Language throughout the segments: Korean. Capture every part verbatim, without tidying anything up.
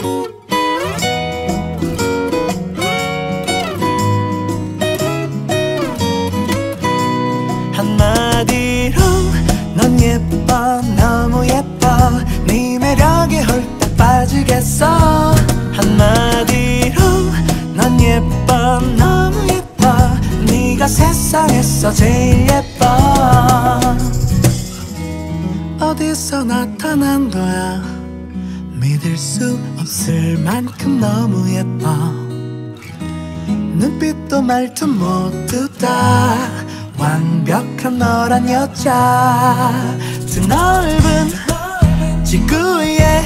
한마디로 넌 예뻐, 너무 예뻐. 네 매력에 홀딱 빠지겠어. 한마디로 넌 예뻐, 너무 예뻐. 네가 세상에서 제일 예뻐. 어디서 나타난 거야? 믿을 수 없을 만큼 너무 예뻐. 눈빛도 말투 모두 다 완벽한 너란 여자. 드넓은 지구 위에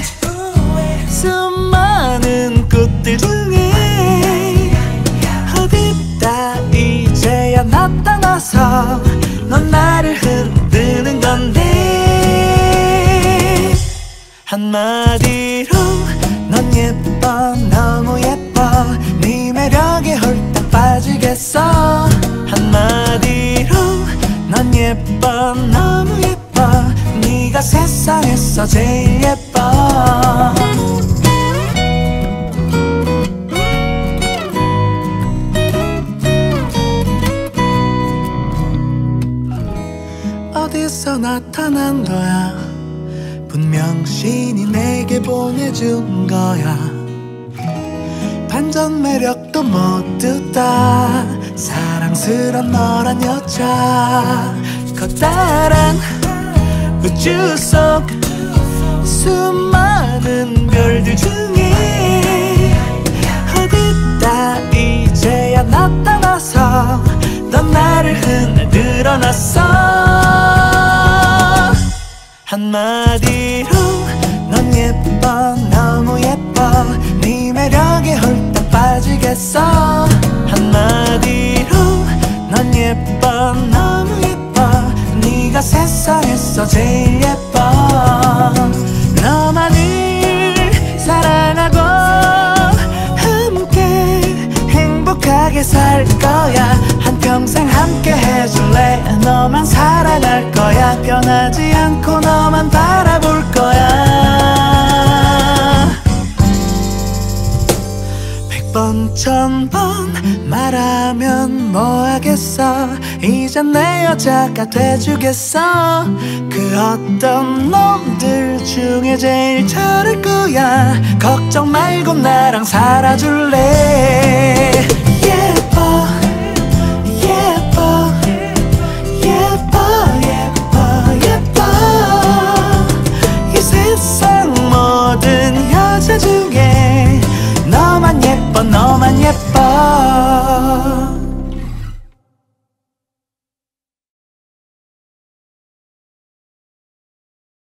수많은 꽃들 중에 어디다 이제야 나타나서 넌 나를 흔드는 건데. 한마디로 넌 예뻐, 너무 예뻐. 네 매력에 홀딱 빠지겠어. 한마디로 넌 예뻐, 너무 예뻐. 네가 세상에서 제일 예뻐. 어디서 나타난 거야? 분명 신이 내게 보내준 거야. 반전 매력도 모두 다 사랑스런 너란 여자. 커다란 우주 속 수많은 별들 중에 어디다 이제야 나타나서 넌 나를 흔들어 놨어. 한마디로 넌 예뻐, 너무 예뻐. 네 매력에 홀딱 빠지겠어. 한마디로 넌 예뻐, 너무 예뻐. 네가 세상에서 제일 예뻐. 너만을 사랑하고 함께 행복하게 살 거야. 한평생 함께 해줄래. 너만 사랑할 거야. 변하지 않고 너만 바라볼 거야. 백번 천번 말하면 뭐하겠어. 이젠 내 여자가 돼주겠어. 그 어떤 놈들 중에 제일 잘할 거야. 걱정 말고 나랑 살아줄래. 예뻐 예뻐 예뻐 예뻐 예뻐. 이 세상 모든 여자 중에